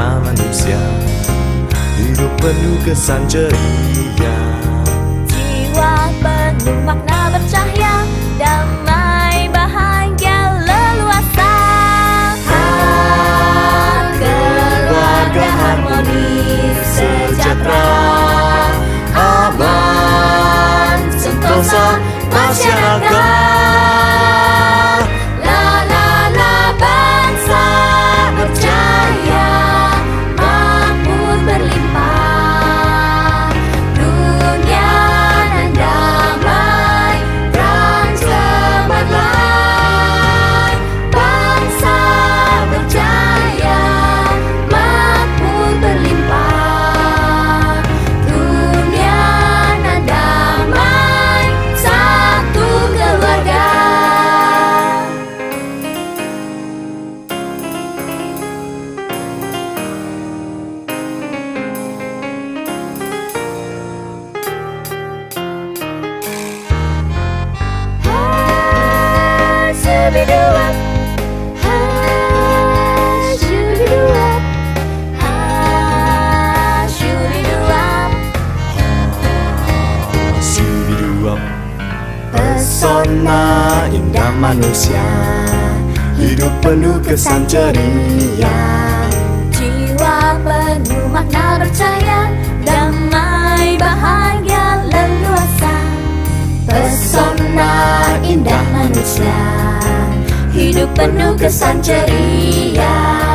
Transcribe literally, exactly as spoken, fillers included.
makna manusia, hidup penuh kesan ceria. Jiwa penuh makna bercahaya, damai, bahagia, leluasa. Ah, keluarga harmonis, sejahtera, aman, sentosa, masyarakat. La la la, bangsa berjaya, makmur berlimpah, dunia dan damai, perang cemerlang. Bangsa berjaya, makmur berlimpah, dunia dan damai, satu keluarga. Ha, shoo-be-doo-wop. Ha, shoo-be-doo-wop. Ha, shoo-be-doo-wop. Shoo-be-doo-wop. Pesona indah manusia, hidup penuh kesan ceria. Jiwa penuh makna bercahaya, damai, bahagia, leluasa. Pesona Indah manusia, hidup penuh kesan ceria.